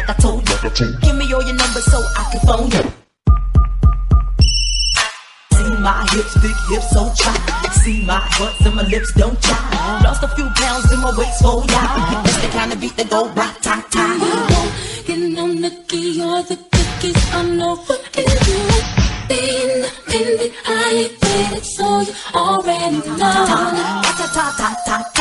like I told you. Give me all your numbers so I can phone you. See my hips, big hips, so try. See my butts and my lips don't try. Lost a few pounds in my waist, oh yeah. It's the kind of beat that go rock, ta, ta. Getting on the key, you're the cookies, I'm no fucking you. Being independent, I ain't faded, so you already know. Ta, ta, ta, ta, ta, ta.